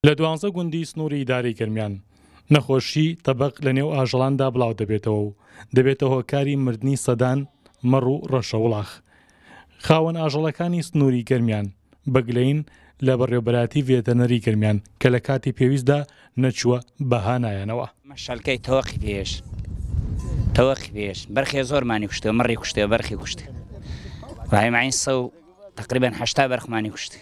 لە 12 گوندی سنووری ئیداری گەرمیان نەخۆشی تەبەق لە نێو ئاژەڵاندا بڵاو دەبێتەوە و دەبێتە هۆکاری مردنی سەدان مەڕ و ڕەشەوڵاخ. خاوەن ئاژەڵەکانی سنووری گەرمیان بەگلەین لە بەڕێوەبەراتی ڤێتەنەری گەرمیان کە لە کاتی پێویستدا نەچووە بەها نایەنەوە. مەشەلکەی تەوەقی پێش بەرخێ زۆرمانی کوشتەوە، مەڕی کوشتەوە، بەرخی کوشتە ڕایماین تقریبا 80 بەرخمانی کوشتە.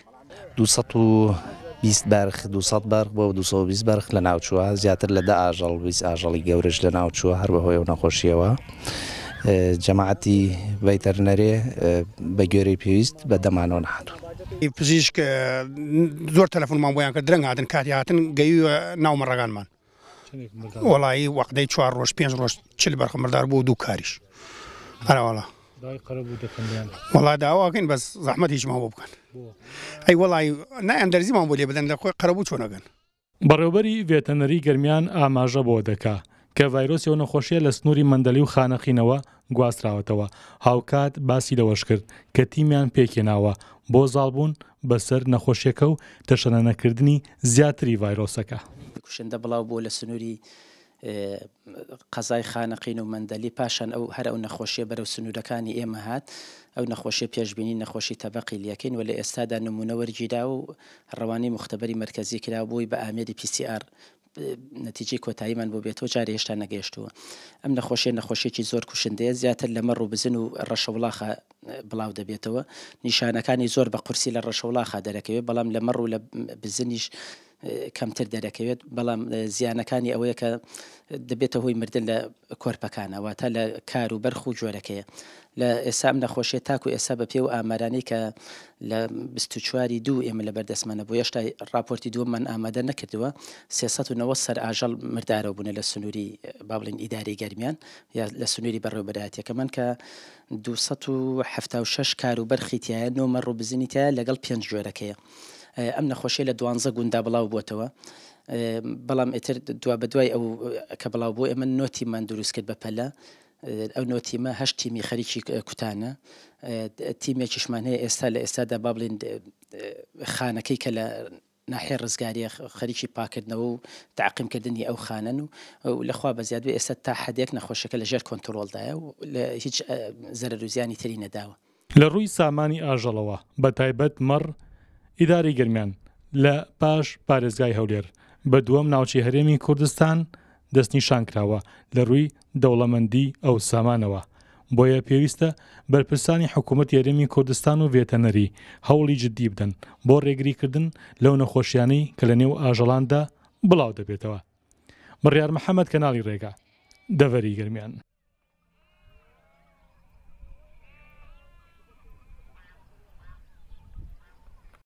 220 بەرخ 200 بەرخ بۆ 220 بەرخ لە ناوچووە، زیاتر لە 10 ئاژەڵ 20 ئاژەڵی گەورەش لە ناوچووە هەر بەهۆی ئەو نەخۆشیەوە. جەماعەتی ڤێتەرنەرێ بە گوێرەی پێویست بە دەمانەوە نەهاتوون. پزیشک زۆر تەلەفۆنمان بۆیان کرد درەنگ هاتن، کاتی هاتن گەیوە ناو مەڕەکانمان. وەڵایی وەقتەی 4 ڕۆژ 5 ڕۆژ 40 بەرخ مردار بوو، 2 کاریش. هەراوەڵا وەڵا داواکەین بەس زەحمەت هیچمان بۆ بکەن. ئەی وەڵی نایان دەرزیمان بۆ لێ بدەن لە خۆی قەرەبوو چۆنەگەن. بەڕێوەبەری ڤێتەنەری گەرمیان ئاماژە بۆ دەکا کە ڤایرۆسی ئەو نەخۆشیە لە سنووری مەندەلی و خانەقینەوە گواستراوەتەوە. هاوکات باسی لەوەش کرد کە تیمیان پێکێناوە بۆ زاڵبوون بەسەر نەخۆشیەکە و تەشەنەنەکردنی زیاتری ڤایرۆسەکە. کوشندە بڵاو بۆ لە سنووری قەزای خانەقین و مەندەلی، پاشان ئەو هەر ئەو نەخۆشیە بەرەو سنوورەکانی ئێمە هات. ئەو نەخۆشیە پێشبینی نەخۆشی تەبەقی لەکەین و لە ئێستادا نمونە وەرگیرا و ڕەوانەی مختبەری مرکزی کرا بووی بە ئامێری PCR نەتیجەی کۆتاییمان بۆ بێتەوە، جارێ هێشتا نەگەیشتووە. ئەم نەخۆشیێکی زۆر کوشندەیە، زیاتر لە مەڕ و بزن و ڕەشەوڵاخە بڵاو دەبێتەوە. نیشانەکانی زۆر بە قورسی لە ڕەشەوڵاخە دەرەکەوێت، بەڵام لە مەڕ و لە بزنیش کەمتر دەرەکەوێت. بەڵام زیانەکانی ئەوەیە کە دەبێتە هۆی مردن لە کۆرپەکانەوە تا لە کار و بەرخ و جۆرەکەیە. لە ئێستا ئەم نەخۆشیە تاکو ئێستا بە پێ و ئامارانەی کە لە 24 دوو ئێمە لە بەردەستمانە بۆ هێشتا راپۆرتی دووەممان ئامادە نەکردووە. 390 سەر ئاژەڵ مردارەوە بوون لە سنووری با بڵێن ئیداری گەرمیان یا لە سنووری بەڕێوەبەراتیەکەمان کە 276 کار و بەرخی تایە، 9 مەڕ و بزنی تایە لەگەڵ 5 جۆرەکەیە. ئەم نەخۆشیە لە 12 گوندا بڵاو بووتەوە. بەڵام ئێتر دوا بەدوای ئەو کە بڵاو بوو ئێمە نۆتیمان دروست کرد بە پەلە. ئەو نۆتیمە 8 تیمی خەریکی کوتانە، تیمێکیشمان هەیە ئێستا لە ئێستادا با بڵێن خانەکەی کە لە ناحیە ڕزگاریە خەریکی پاکردنەوە و تعقیمکردنی ئەو خانەن و لەخوا بە زیادوێ ئێستا تا حەدێک نەخۆشەکە لە ژێر کۆنتترۆلدایە و لە هیچ زەرەر و زیانی تری نەداوە. لە ڕووی سامانی ئاژەڵەوە بە تایبەت مەڕ ئیداری گەرمیان لە پاش پارێزگای هەولێر بە دووەم ناوچەی هەرێمی کوردستان دەستنیشان کراوە لە ڕووی دەوڵەمەندی ئەو سامانەوە. بۆیە پێویستە بەرپرسانی حکوومەت یاریمی کوردستان و ڤێتەنەری هەوڵی جددی بدەن بۆ ڕێگریکردن لەو نەخۆشیانەی کە لە نێو ئاژەڵاندا بڵاو دەبێتەوە. بڕیار محەممەد کەناڵی ڕێگا، دەڤەری گەرمیان.